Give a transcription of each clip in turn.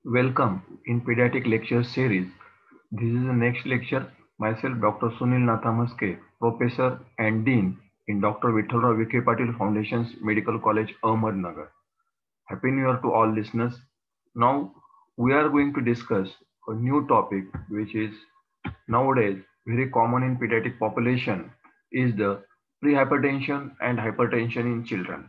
Welcome in Pediatric Lecture Series. This is the next lecture. Myself, Dr. Sunil Nathamaske, Professor and Dean in Dr. Vithalrao Vikhe Patil Foundation's Medical College, Ahmednagar. Happy New Year to all listeners. Now, we are going to discuss a new topic which is nowadays very common in pediatric population is the prehypertension and hypertension in children.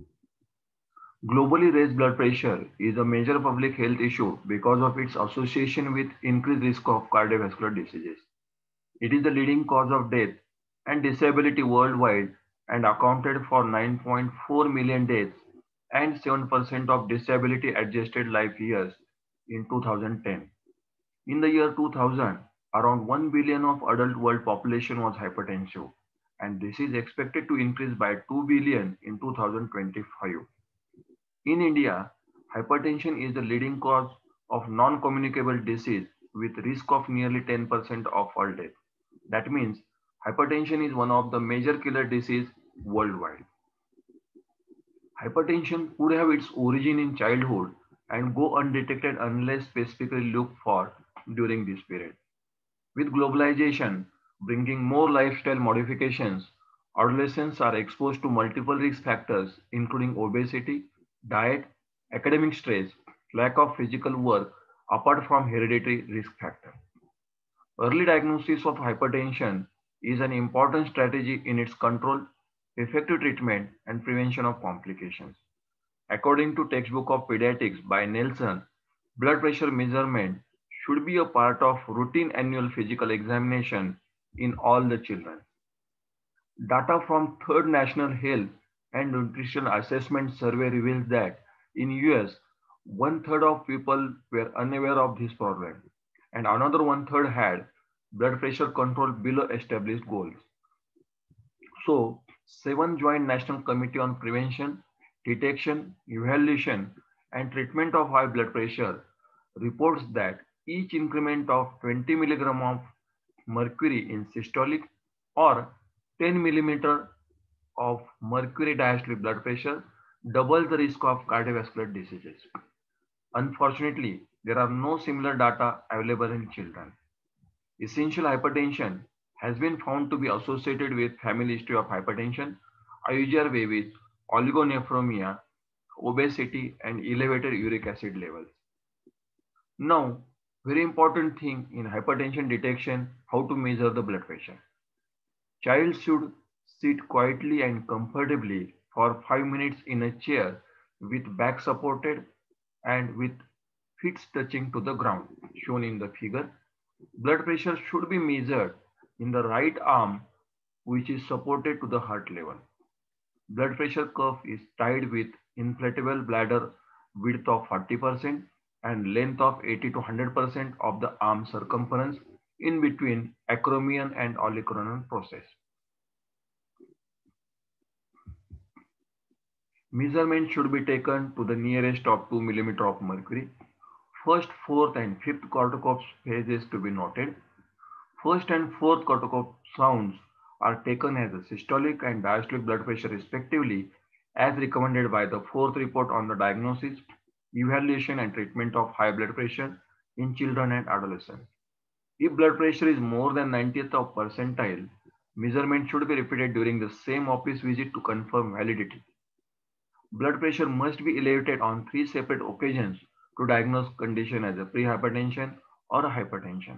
Globally, raised blood pressure is a major public health issue because of its association with increased risk of cardiovascular diseases. It is the leading cause of death and disability worldwide and accounted for 9.4 million deaths and 7% of disability adjusted life years in 2010. In the year 2000, around 1 billion of adult world population was hypertensive, and this is expected to increase by 2 billion in 2025. In India, hypertension is the leading cause of non-communicable disease with risk of nearly 10% of all death. That means hypertension is one of the major killer disease worldwide. Hypertension could have its origin in childhood and go undetected unless specifically looked for during this period. With globalization bringing more lifestyle modifications, adolescents are exposed to multiple risk factors including obesity, diet, academic stress, lack of physical work, apart from hereditary risk factor. Early diagnosis of hypertension is an important strategy in its control, effective treatment, and prevention of complications. According to Textbook of Pediatrics by Nelson, blood pressure measurement should be a part of routine annual physical examination in all the children. Data from Third National Health and Nutrition Assessment Survey reveals that in US, one third of people were unaware of this problem, and another one third had blood pressure control below established goals. So, 7 Joint National Committee on Prevention, Detection, Evaluation, and Treatment of High Blood Pressure reports that each increment of 20 milligram of mercury in systolic or 10 millimeter of mercury diastolic blood pressure doubles the risk of cardiovascular diseases. Unfortunately, there are no similar data available in children. Essential hypertension has been found to be associated with family history of hypertension, IUGR with oligonephronemia, obesity, and elevated uric acid levels. Now, very important thing in hypertension detection, how to measure the blood pressure. Child should sit quietly and comfortably for 5 minutes in a chair with back supported and with feet touching to the ground, shown in the figure. Blood pressure should be measured in the right arm, which is supported to the heart level. Blood pressure cuff is tied with inflatable bladder width of 40% and length of 80 to 100% of the arm circumference in between acromion and olecranon process. Measurement should be taken to the nearest of 2 millimeter of mercury. First, fourth, and fifth corticops phases to be noted. First and fourth corticop sounds are taken as a systolic and diastolic blood pressure respectively, as recommended by the fourth report on the diagnosis, evaluation, and treatment of high blood pressure in children and adolescents. If blood pressure is more than 90th of percentile, measurement should be repeated during the same office visit to confirm validity. Blood pressure must be elevated on 3 separate occasions to diagnose condition as a prehypertension or a hypertension.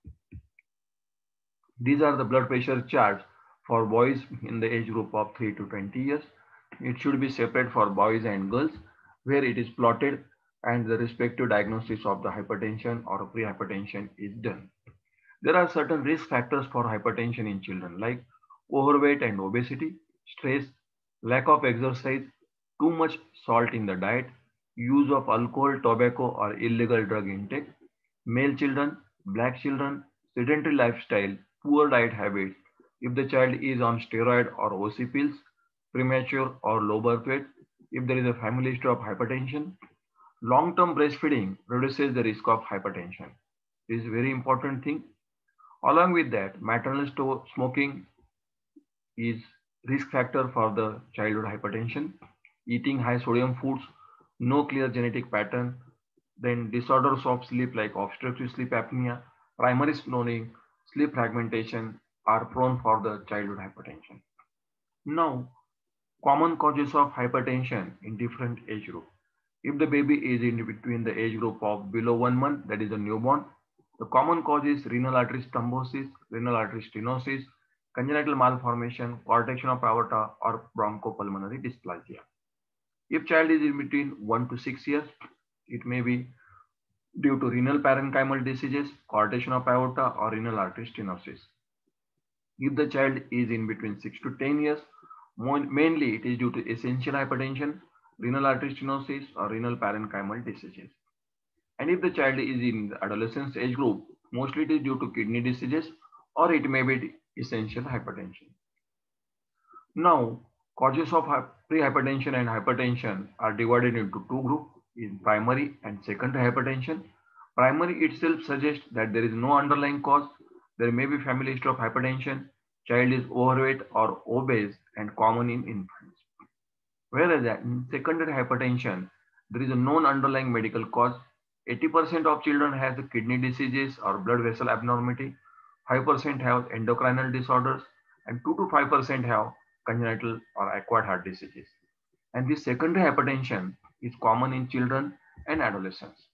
These are the blood pressure charts for boys in the age group of 3 to 20 years. It should be separate for boys and girls, where it is plotted and the respective diagnosis of the hypertension or prehypertension is done. There are certain risk factors for hypertension in children like overweight and obesity, stress, lack of exercise, too much salt in the diet, use of alcohol, tobacco, or illegal drug intake, male children, black children, sedentary lifestyle, poor diet habits, if the child is on steroid or OC pills, premature or low birth weight, if there is a family history of hypertension, long-term breastfeeding reduces the risk of hypertension. This is a very important thing. Along with that, maternal smoking is risk factor for the childhood hypertension. Eating high sodium foods, no clear genetic pattern, Then disorders of sleep like obstructive sleep apnea, primary snoring, sleep fragmentation are prone for the childhood hypertension. Now, common causes of hypertension in different age group. If the baby is in between the age group of below 1 month, that is a newborn, the common cause is renal artery thrombosis, renal artery stenosis, congenital malformation, correction of aorta, or bronchopulmonary dysplasia. If child is in between 1 to 6 years, it may be due to renal parenchymal diseases, correction of aorta, or renal artery stenosis. If the child is in between 6 to 10 years, mainly it is due to essential hypertension, renal artery stenosis, or renal parenchymal diseases. And if the child is in the adolescence age group, mostly it is due to kidney diseases or it may be essential hypertension. Now, causes of prehypertension and hypertension are divided into two groups in primary and secondary hypertension. Primary itself suggests that there is no underlying cause. There may be family history of hypertension, child is overweight or obese and common in infants. Whereas in secondary hypertension, there is a known underlying medical cause. 80% of children have kidney diseases or blood vessel abnormality, 5% have endocrinal disorders, and 2 to 5% have congenital or acquired heart diseases. And this secondary hypertension is common in children and adolescents.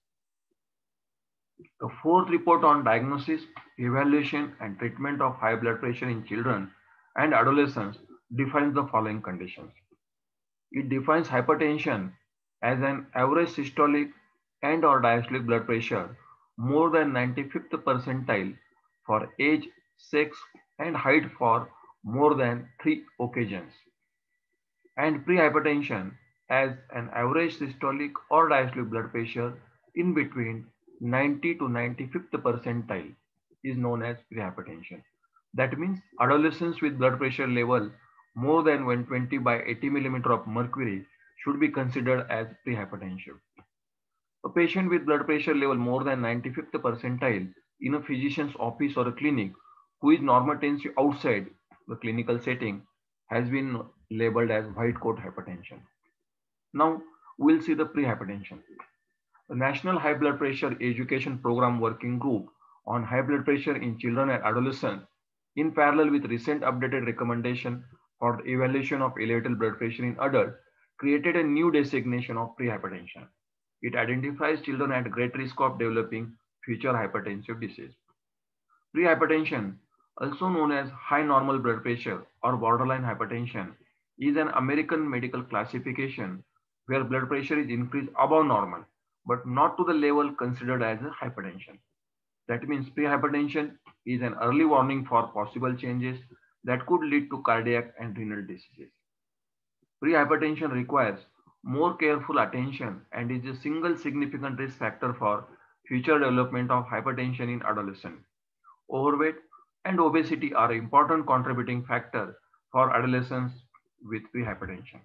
The fourth report on diagnosis, evaluation, and treatment of high blood pressure in children and adolescents defines the following conditions. It defines hypertension as an average systolic and or diastolic blood pressure more than 95th percentile for age, sex, and height for more than 3 occasions. And prehypertension as an average systolic or diastolic blood pressure in between 90 to 95th percentile is known as prehypertension. That means adolescents with blood pressure level more than 120 by 80 millimeter of mercury should be considered as prehypertension. A patient with blood pressure level more than 95th percentile in a physician's office or a clinic who is normotensive outside the clinical setting has been labeled as white coat hypertension. Now we'll see the prehypertension. The National High Blood Pressure Education Program Working Group on High Blood Pressure in Children and Adolescents, in parallel with recent updated recommendation for the evaluation of elevated blood pressure in adults, created a new designation of prehypertension. It identifies children at great risk of developing future hypertensive disease. Prehypertension, also known as high normal blood pressure or borderline hypertension, is an American medical classification where blood pressure is increased above normal, but not to the level considered as a hypertension. That means prehypertension is an early warning for possible changes that could lead to cardiac and renal diseases. Prehypertension requires more careful attention and is a single significant risk factor for future development of hypertension in adolescents. Overweight and obesity are important contributing factor for adolescents with prehypertension.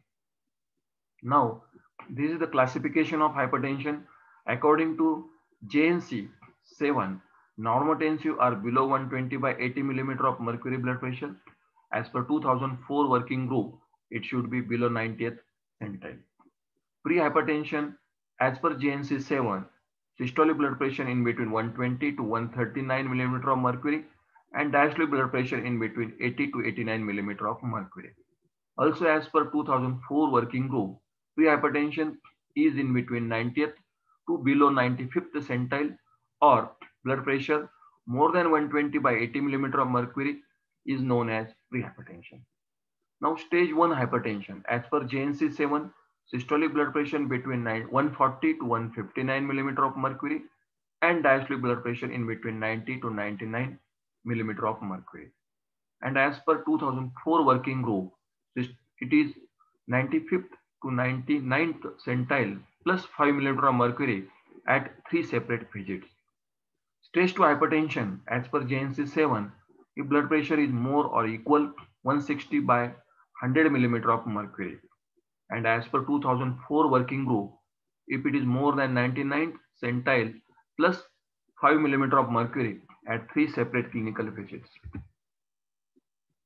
Now, this is the classification of hypertension according to JNC 7. Normotensive are below 120 by 80 millimeter of mercury blood pressure. As per 2004 working group, it should be below 90th centile. Prehypertension, as per JNC 7, systolic blood pressure in between 120 to 139 millimeter of mercury and diastolic blood pressure in between 80 to 89 millimeter of mercury. Also, as per 2004 working group, prehypertension is in between 90th to below 95th centile, or blood pressure more than 120 by 80 millimeter of mercury is known as prehypertension. Now, stage 1 hypertension, as per JNC 7, systolic blood pressure between 140 to 159 millimeter of mercury and diastolic blood pressure in between 90 to 99 millimeter of mercury. And as per 2004 working group, it is 95th to 99th centile plus 5 millimeter of mercury at 3 separate visits. Stage 2 hypertension, as per JNC 7, if blood pressure is more or equal 160 by 100 millimeter of mercury. And as per 2004 working group, if it is more than 99th centile plus 5 millimeter of mercury at 3 separate clinical visits.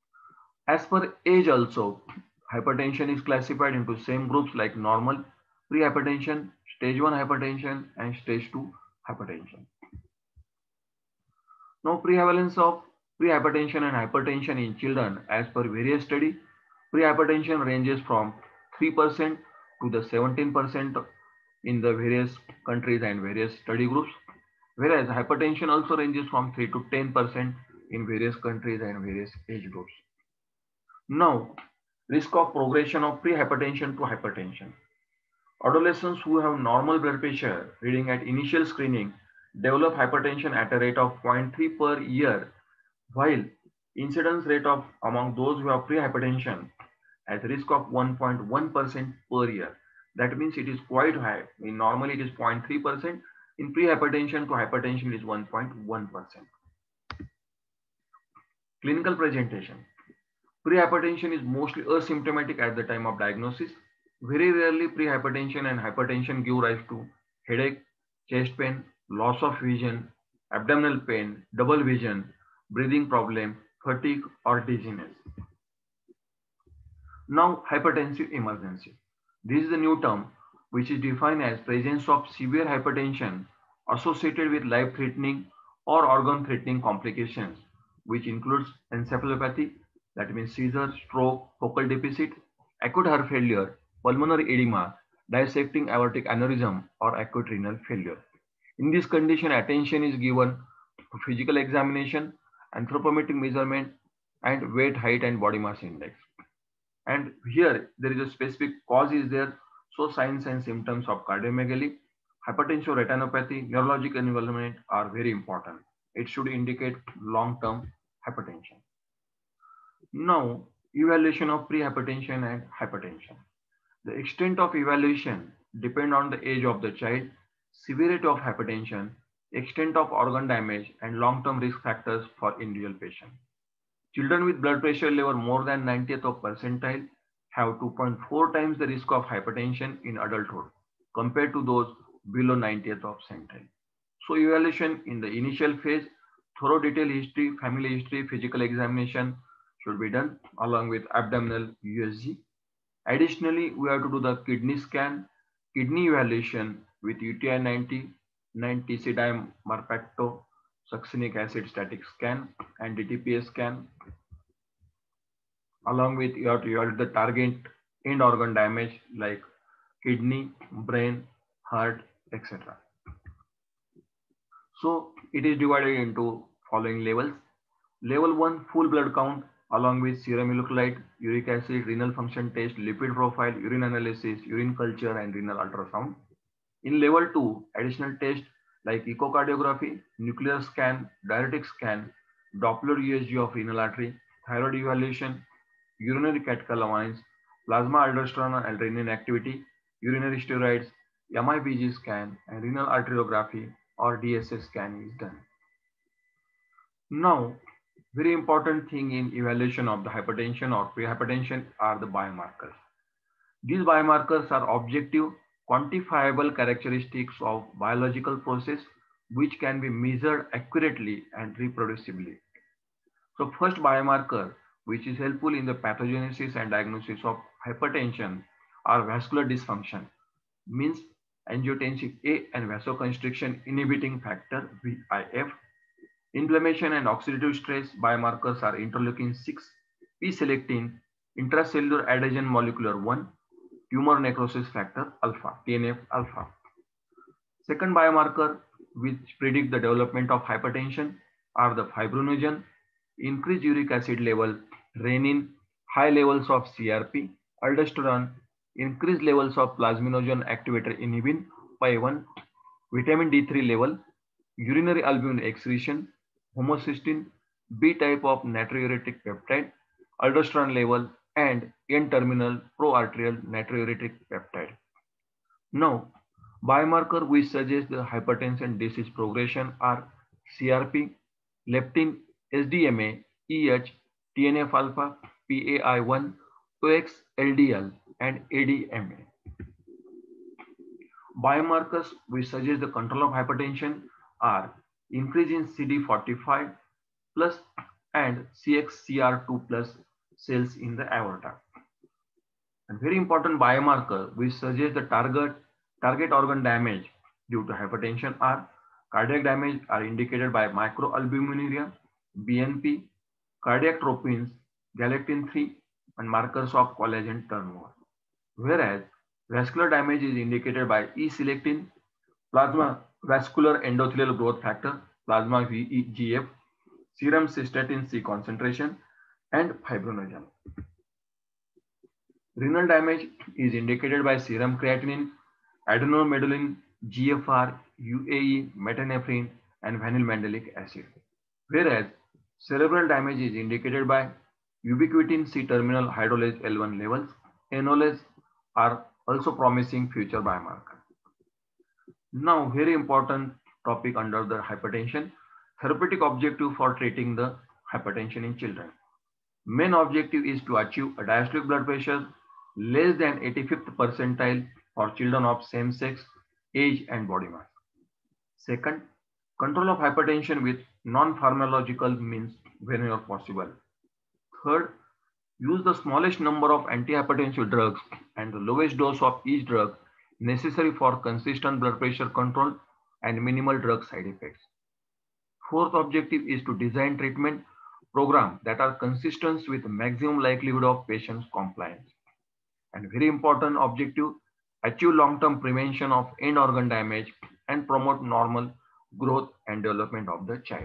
As per age also, hypertension is classified into same groups like normal, pre-hypertension, stage 1 hypertension, and stage 2 hypertension. Now, prevalence of prehypertension and hypertension in children as per various studies, prehypertension ranges from 3% to the 17% in the various countries and various study groups, whereas hypertension also ranges from 3 to 10% in various countries and various age groups. Now, risk of progression of prehypertension to hypertension. Adolescents who have normal blood pressure reading at initial screening develop hypertension at a rate of 0.3 per year, while incidence rate of among those who have prehypertension at risk of 1.1% per year. That means it is quite high. In normally it is 0.3%. In prehypertension to hypertension is 1.1%. Clinical presentation. Prehypertension is mostly asymptomatic at the time of diagnosis. Very rarely prehypertension and hypertension give rise to headache, chest pain, loss of vision, abdominal pain, double vision, breathing problem, fatigue or dizziness. Now, hypertensive emergency. This is a new term which is defined as presence of severe hypertension associated with life-threatening or organ-threatening complications, which includes encephalopathy, that means seizure, stroke, focal deficit, acute heart failure, pulmonary edema, dissecting aortic aneurysm, or acute renal failure. In this condition, attention is given to physical examination, anthropometric measurement, and weight, height, and body mass index. And here there is a specific cause is there. So signs and symptoms of cardiomegaly, hypertension, retinopathy, neurologic involvement are very important. It should indicate long-term hypertension. Now, evaluation of prehypertension and hypertension. The extent of evaluation depend on the age of the child, severity of hypertension, extent of organ damage, and long-term risk factors for individual patient. Children with blood pressure level more than 90th of percentile have 2.4 times the risk of hypertension in adulthood compared to those below 90th of centile. So evaluation in the initial phase, thorough detailed history, family history, physical examination should be done along with abdominal USG. Additionally, we have to do the kidney scan, kidney evaluation with UTI 90, 90 marpacto, succinic acid static scan, and DTPA scan. Along with you have to evaluate the target end organ damage like kidney, brain, heart, etc. So it is divided into following levels. Level 1, full blood count along with serum electrolyte, uric acid, renal function test, lipid profile, urine analysis, urine culture, and renal ultrasound. In level 2, additional tests like echocardiography, nuclear scan, diuretic scan, Doppler USG of renal artery, thyroid evaluation, urinary catecholamines, plasma aldosterone and renin activity, urinary steroids, MIBG scan, and renal arteriography or DSS scan is done. Now, very important thing in evaluation of the hypertension or prehypertension are the biomarkers. These biomarkers are objective, quantifiable characteristics of biological process which can be measured accurately and reproducibly. So first biomarker which is helpful in the pathogenesis and diagnosis of hypertension are vascular dysfunction, means angiotensin A and vasoconstriction inhibiting factor VIF. Inflammation and oxidative stress biomarkers are interleukin 6, P-selectin, intracellular adhesion molecular 1, tumor necrosis factor alpha, TNF alpha. Second biomarker which predict the development of hypertension are the fibrinogen, increased uric acid level, renin, high levels of CRP, aldosterone, increased levels of plasminogen activator inhibin, PI1, vitamin D3 level, urinary albumin excretion, homocysteine, B type of natriuretic peptide, aldosterone level, and N-terminal pro-arterial natriuretic peptide. Now, biomarker which suggest the hypertension disease progression are CRP, leptin, SDMA, EH, TNF alpha, PAI1, OX, LDL, and ADMA. Biomarkers which suggest the control of hypertension are increase in CD45 plus and CXCR2 plus cells in the aorta. And very important biomarker which suggest the target organ damage due to hypertension are cardiac damage are indicated by microalbuminuria, BNP, cardiac troponins, galectin 3, and markers of collagen turnover. Whereas vascular damage is indicated by E-selectin, plasma vascular endothelial growth factor, plasma VEGF, serum cystatin C concentration, and fibrinogen. Renal damage is indicated by serum creatinine, adenomedullin, GFR, UAE, metanephrine, and vanillin acid. Whereas cerebral damage is indicated by ubiquitin C-terminal hydrolase L1 levels. Enolase are also promising future biomarker. Now, very important topic under the hypertension, therapeutic objective for treating the hypertension in children. Main objective is to achieve a diastolic blood pressure less than 85th percentile for children of same sex, age and body mass. Second, control of hypertension with non-pharmacological means whenever possible. Third, use the smallest number of antihypertensive drugs and the lowest dose of each drug necessary for consistent blood pressure control and minimal drug side effects. Fourth objective is to design treatment programs that are consistent with maximum likelihood of patient's compliance. And very important objective, achieve long-term prevention of end organ damage and promote normal growth and development of the child.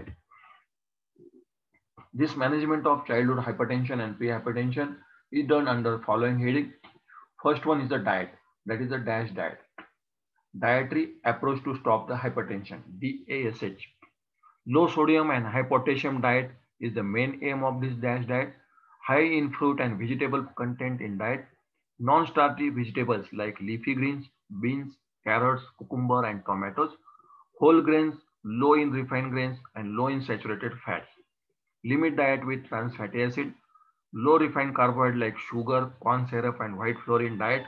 This management of childhood hypertension and pre-hypertension is done under following heading. First one is the diet, that is the DASH diet. Dietary approach to stop the hypertension, DASH. Low sodium and high potassium diet is the main aim of this DASH diet. High in fruit and vegetable content in diet. Non-starchy vegetables like leafy greens, beans, carrots, cucumber and tomatoes. Whole grains, low in refined grains and low in saturated fats. Limit diet with trans fatty acid. Low refined carbohydrate like sugar, corn syrup and white flour in diet.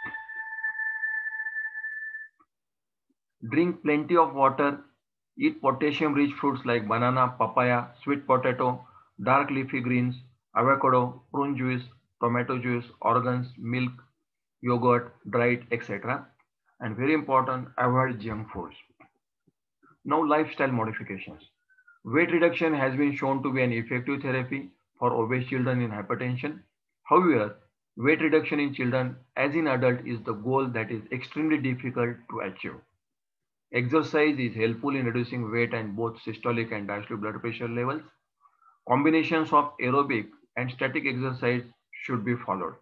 Drink plenty of water. Eat potassium-rich fruits like banana, papaya, sweet potato, dark leafy greens, avocado, prune juice, tomato juice, organs, milk, yogurt, dried, etc. And very important, avoid junk foods. Now, lifestyle modifications. Weight reduction has been shown to be an effective therapy for obese children in hypertension. However, weight reduction in children as in adult is the goal that is extremely difficult to achieve. Exercise is helpful in reducing weight and both systolic and diastolic blood pressure levels. Combinations of aerobic and static exercise should be followed.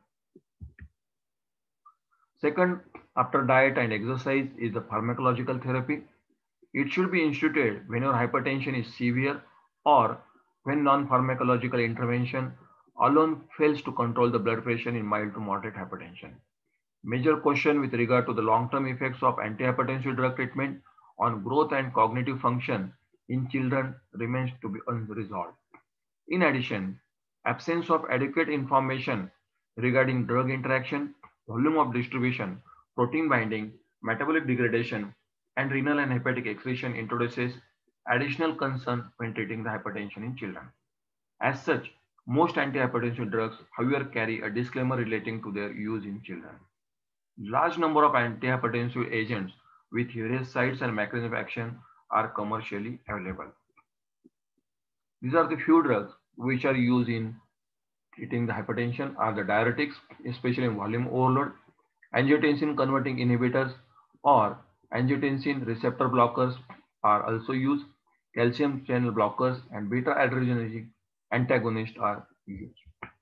Second, after diet and exercise is the pharmacological therapy. It should be instituted when your hypertension is severe or when non-pharmacological intervention alone fails to control the blood pressure in mild to moderate hypertension. Major question with regard to the long-term effects of antihypertensive drug treatment on growth and cognitive function in children remains to be unresolved. In addition, absence of adequate information regarding drug interaction, volume of distribution, protein binding, metabolic degradation, and renal and hepatic excretion introduces additional concern when treating the hypertension in children. As such, most antihypertensive drugs, however, carry a disclaimer relating to their use in children. Large number of antihypertensive agents with various sites and mechanism of action are commercially available. These are the few drugs which are used in treating the hypertension are the diuretics, especially in volume overload, angiotensin converting inhibitors or angiotensin receptor blockers are also used, calcium channel blockers and beta adrenergic antagonists are used.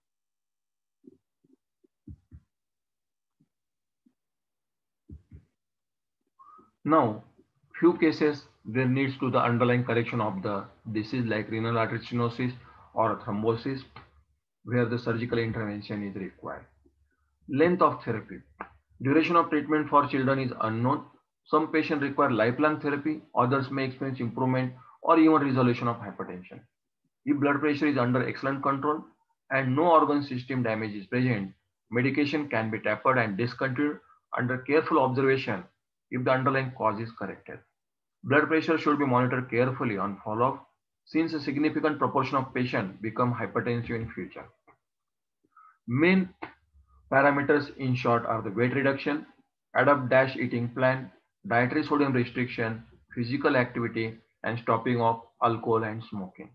Now, few cases there needs to the underlying correction of the disease like renal artery stenosis or thrombosis where the surgical intervention is required. Length of therapy. Duration of treatment for children is unknown. Some patients require lifelong therapy, others may experience improvement or even resolution of hypertension. If blood pressure is under excellent control and no organ system damage is present, medication can be tapered and discontinued under careful observation if the underlying cause is corrected. Blood pressure should be monitored carefully on follow-up since a significant proportion of patients become hypertensive in future. Main Parameters in short are the weight reduction, adopt dash eating plan, dietary sodium restriction, physical activity, and stopping of alcohol and smoking.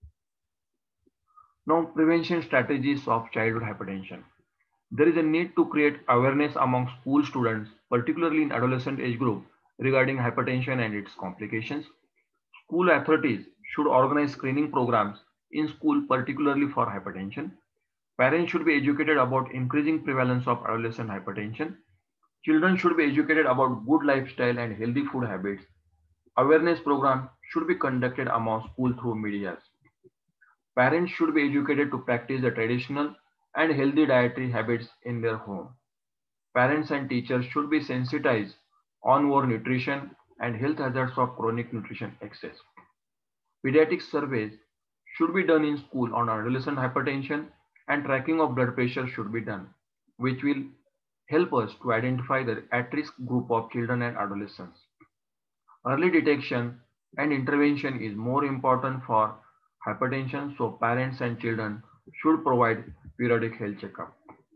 Now, prevention strategies of childhood hypertension. There is a need to create awareness among school students, particularly in adolescent age group, regarding hypertension and its complications. School authorities should organize screening programs in school, particularly for hypertension. Parents should be educated about increasing prevalence of adolescent hypertension. Children should be educated about good lifestyle and healthy food habits. Awareness programs should be conducted among school through media. Parents should be educated to practice the traditional and healthy dietary habits in their home. Parents and teachers should be sensitized on over nutrition and health hazards of chronic nutrition excess. Pediatric surveys should be done in school on adolescent hypertension, and tracking of blood pressure should be done, which will help us to identify the at-risk group of children and adolescents. Early detection and intervention is more important for hypertension, so parents and children should provide periodic health checkup.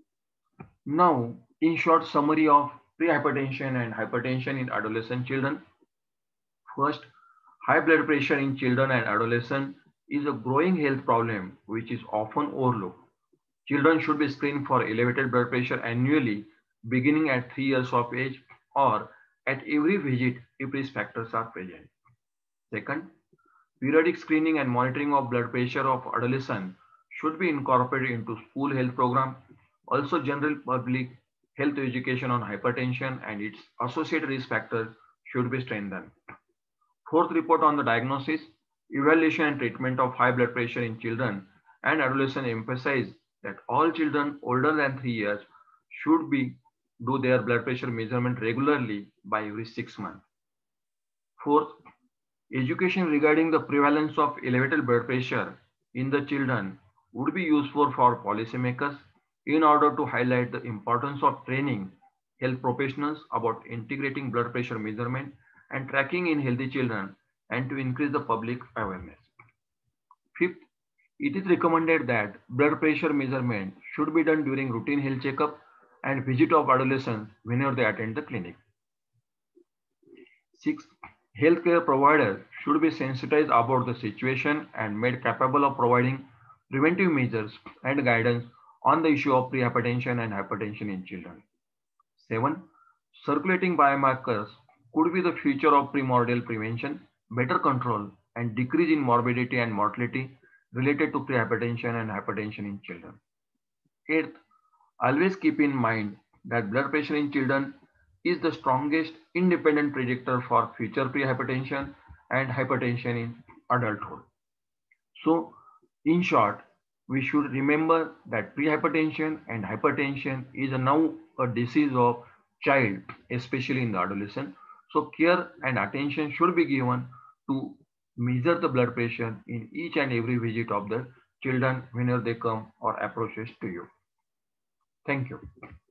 Now, in short summary of prehypertension and hypertension in adolescent children. First, high blood pressure in children and adolescents is a growing health problem which is often overlooked. Children should be screened for elevated blood pressure annually beginning at 3 years of age or at every visit if risk factors are present. Second, periodic screening and monitoring of blood pressure of adolescents should be incorporated into school health program. Also, general public health education on hypertension and its associated risk factors should be strengthened. Fourth, report on the diagnosis, evaluation and treatment of high blood pressure in children and adolescents emphasize that all children older than 3 years should be do their blood pressure measurement regularly by every 6 months. Fourth, education regarding the prevalence of elevated blood pressure in the children would be useful for policymakers in order to highlight the importance of training health professionals about integrating blood pressure measurement and tracking in healthy children and to increase the public awareness. Fifth, it is recommended that blood pressure measurement should be done during routine health checkup and visit of adolescents whenever they attend the clinic. Sixth, healthcare providers should be sensitized about the situation and made capable of providing preventive measures and guidance on the issue of prehypertension and hypertension in children. 7. Circulating biomarkers could be the future of primordial prevention, better control, and decrease in morbidity and mortality related to prehypertension and hypertension in children. 8th, always keep in mind that blood pressure in children is the strongest independent predictor for future prehypertension and hypertension in adulthood. So, in short, we should remember that prehypertension and hypertension is now a disease of child, especially in the adolescent. So, care and attention should be given to measure the blood pressure in each and every visit of the children whenever they come or approaches to you. Thank you.